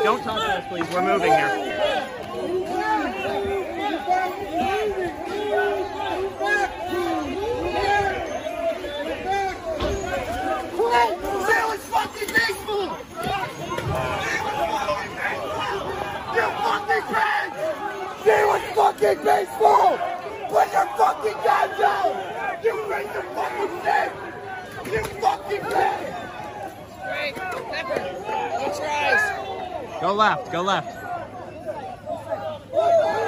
don't talk to us, please. We're moving here. That was fucking baseball! You fucking bitch! That was fucking baseball! Put your fucking gun down! You piece of fucking shit! You fucking bitch! Great, Pepper, no tries. Go left, go left.